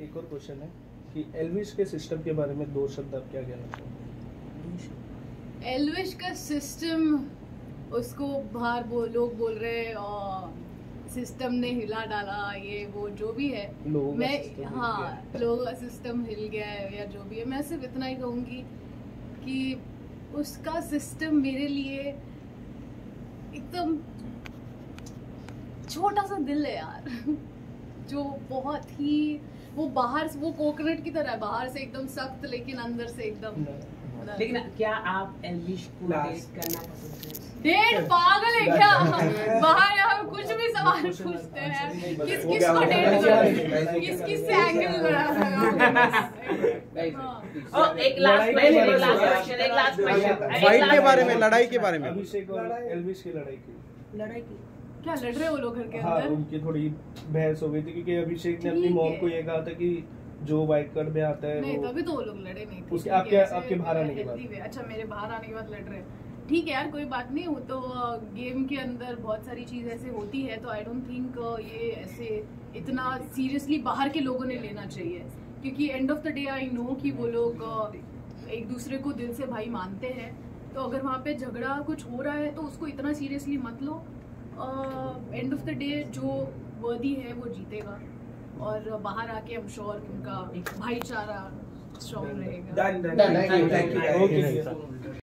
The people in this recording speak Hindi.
एक और क्वेश्चन है कि एल्विश के सिस्टम के बारे में 2 शब्द आप क्या कहना चाहोगे? एल्विश का सिस्टम, उसको बाहर लोग बोल रहे हैं सिस्टम ने हिला डाला, ये वो जो भी है, मैं लोगों का सिस्टम हिल गया है या जो भी है, मैं सिर्फ इतना ही कहूँगी कि उसका सिस्टम मेरे लिए एकदम छोटा सा दिल है यार जो बहुत ही वो बाहर से वो कोकोनट की तरह है, बाहर से एकदम सख्त लेकिन अंदर से एकदम। लेकिन क्या आप एल्विश को डेट करना पसंद करें? डेट पागल है क्या? बाहर हम कुछ भी सवाल पूछते हैं, किस किस को डेट करें, किस किस से एंगल एक लास्ट क्वेश्चन फाइट के बारे में, लड़ाई के बारे में, अभिषेक और एल्विश की लड़ाई की क्या लड़ रहे हो लोग घर के हाँ, अंदर? उनकी थोड़ी बहस हो गई थी क्योंकि अभिषेक ने अपनी मॉम को ये कहा था कि जो वाइट कार्ड में आता है नहीं, तभी तो वो लोग लड़े नहीं थे। उसके आपके बाहर आने के बाद। अच्छा, मेरे बाहर आने के बाद लड़ रहे हैं, ठीक है यार, कोई बात नहीं। वो तो गेम के अंदर बहुत सारी चीज ऐसे होती है, तो आई डोंट थिंक ये ऐसे इतना सीरियसली बाहर के लोगों ने लेना चाहिए, क्योंकि end of the day I know कि वो लोग एक दूसरे को दिल से भाई मानते हैं। तो अगर वहाँ पे झगड़ा कुछ हो रहा है तो उसको इतना सीरियसली मत लो। एंड ऑफ द डे जो वर्दी है वो जीतेगा, और बाहर आके हम श्योर उनका भाईचारा स्ट्रॉन्ग रहेगा। Thank you.